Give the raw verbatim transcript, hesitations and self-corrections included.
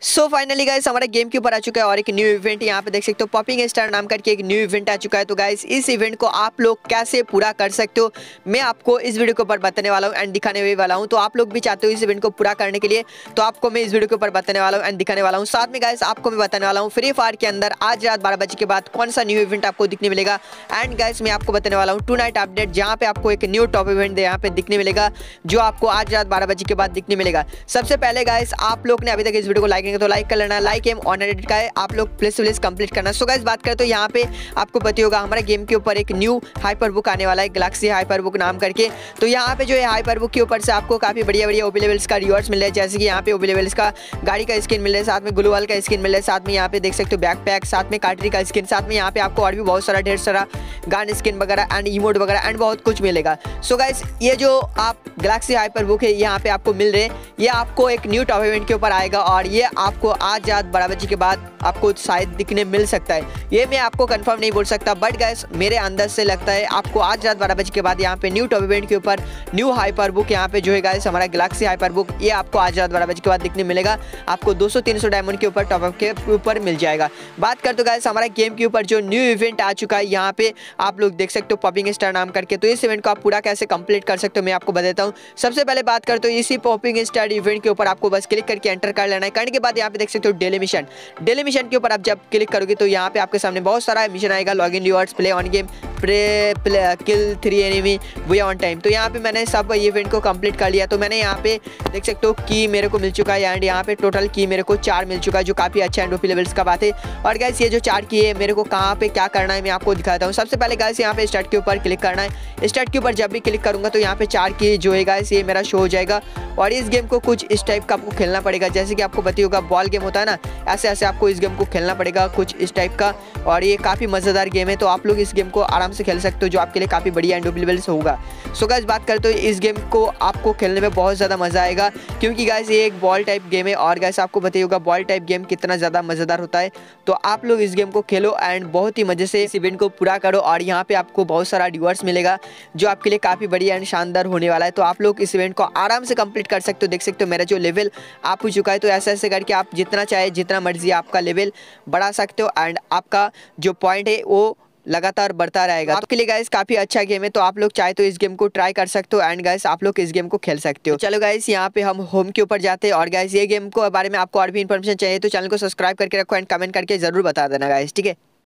सो finally guys हमारा game के ऊपर आ चुका है और एक न्यू इवेंट यहाँ पे देख सकते हो, पॉपिंग स्टार नाम करके एक न्यू इवेंट आ चुका है। तो गाइस इस इवेंट को आप लोग कैसे पूरा कर सकते हो मैं आपको इस वीडियो के ऊपर बताने वाला हूँ एंड दिखाने भी वाला हूँ। तो आप लोग भी चाहते हो इस इवेंट को पूरा करने के लिए, तो आपको मैं इस वीडियो के ऊपर बताने वाला हूँ एंड दिखाने वाला हूँ। साथ में गाइस आपको मैं बताने वाला हूँ फ्री फायर के अंदर आज रात बारह बजे के बाद कौन सा न्यू इवेंट आपको दिखने मिलेगा। एंड गाइस मैं आपको बताने वाला हूँ टू नाइट अपडेट, जहाँ पे आपको एक न्यू टॉप इवेंट यहाँ पे दिखने मिलेगा जो आपको आज रात बारह बजे के बाद दिखने मिलेगा। सबसे पहले गाइस आप लोग ने अभी तक इस वीडियो को लाइक नहीं किया तो लाइक कर लेना, लाइक एम ऑन एडिट का है, आप लोग प्लीज प्लीज कंप्लीट करना। सो गाइस बात करें तो यहाँ पे आपको पता होगा हमारे गेम के ऊपर एक न्यू हाइपर बुक आने वाला है, गैलेक्सी हाइपर बुक नाम करके। तो यहाँ पे जो है हाइपर बुक के ऊपर से आपको काफी बढ़िया बढ़िया ओबी लेवल्स का रिवॉर्ड्स मिल रहा है, जैसे कि यहाँ पे ओबी लेवल्स का गाड़ी का स्किन मिल रहा है, साथ में ग्लूवाल का स्किन मिल रहा है, साथ में यहाँ पे देख सकते हो बैकपैक, साथ में कार्टरी का स्किन, साथ में यहाँ पे आपको और भी बहुत सारा ढेर सारा गन स्किन वगैरह एंड इमोट वगैरह एंड बहुत कुछ मिलेगा। सो गाइस ये जो आप गैलेक्सी हाइपर बुक है यहाँ पे आपको मिल रहे हैं, ये आपको एक न्यू टॉप इवेंट के ऊपर आएगा और ये आपको आज रात बारह बजे के बाद आपको शायद दिखने मिल सकता है। ये मैं आपको कंफर्म नहीं बोल सकता, बट गाइस मेरे अंदर से लगता है आपको आज रात बारह बजे के बाद यहाँ पे न्यू टॉप इवेंट के ऊपर न्यू हाइपर बुक यहाँ पे जो है गाइस हमारा गैलेक्सी हाइपर बुक, ये आपको आज रात बारह बजे के बाद दिखने मिलेगा। आपको दो सौ तीन सौ डायमंड के ऊपर टॉप अप के ऊपर मिल जाएगा। बात करते गाइस हमारा गेम के ऊपर जो न्यू इवेंट आ चुका है यहाँ पे आप लोग देख सकते हो पॉपिंग स्टार नाम करके। तो इस इवेंट को आप पूरा कैसे कंप्लीट कर सकते हो मैं आपको बताता हूँ। सबसे पहले बात करते हो इसी पॉपिंग स्टार इवेंट के ऊपर आपको बस क्लिक करके एंटर कर लेना है। करने के बाद यहाँ पे देख सकते हो डेली मिशन, डेली मिशन के ऊपर आप जब क्लिक करोगे तो यहाँ पे आपके सामने बहुत सारा मिशन आएगा, login rewards, play on game, play play kill three enemy way on time. तो यहाँ पे मैंने सब इवेंट को कंप्लीट कर लिया। तो मैंने यहाँ पे देख सकते हो की मेरे को मिल चुका है एंड यहाँ पे टोटल की मेरे को चार मिल चुका है, जो काफ़ी अच्छा एंड ओपी लेवल्स का बात है। और गाइस ये जो चार की है मेरे को कहाँ पे क्या करना है मैं आपको दिखाता हूँ। सबसे पहले गाइस यहाँ पे स्टार्ट के ऊपर क्लिक करना है। स्टार्ट के ऊपर जब भी क्लिक करूँगा तो यहाँ पे चार की जो है गाइस ये मेरा शो हो जाएगा। और इस गेम को कुछ इस टाइप का आपको खेलना पड़ेगा, जैसे कि आपको पता होगा बॉल गेम होता है ना, ऐसे ऐसे आपको इस गेम को खेलना पड़ेगा कुछ इस टाइप का। और ये काफ़ी मज़ेदार गेम है, तो आप लोग इस गेम को आराम से खेल सकते हो, जो आपके लिए काफ़ी बढ़िया एंड ओपी लेवल्स होगा। सो गाइस बात करते हो इस गेम को आपको खेलने में बहुत ज़्यादा मज़ा आएगा, क्योंकि गाइस ये एक बॉल टाइप गेम है और गाइस आपको पता होगा बॉल टाइप गेम कितना ज़्यादा मज़ेदार होता है। तो आप लोग इस गेम को खेलो एंड बहुत ही मज़े से इस इवेंट को पूरा करो और यहाँ पे आपको बहुत सारा रिवॉर्ड्स मिलेगा जो आपके लिए काफ़ी बढ़िया एंड शानदार होने वाला है। तो आप लोग इस इवेंट को आराम से कंप्लीट कर सकते हो। देख सकते हो मेरा जो लेवल आप हो चुका है, तो ऐसे ऐसे करके आप जितना चाहे जितना मर्जी आपका लेवल बढ़ा सकते हो एंड आपका जो पॉइंट है वो लगातार बढ़ता रहेगा। आपके लिए गाइस काफी अच्छा गेम है, तो आप लोग चाहे तो इस गेम को ट्राई कर सकते हो एंड गाइस आप लोग इस गेम को खेल सकते हो। तो चलो गाइस यहाँ पे हम होम के ऊपर जाते हैं और गाइस ये गेम को बारे में आपको और भी इन्फॉर्मेशन चाहिए तो चैनल को सब्सक्राइब करके रखो एंड कमेंट करके जरूर बता देना गाइस, ठीक है।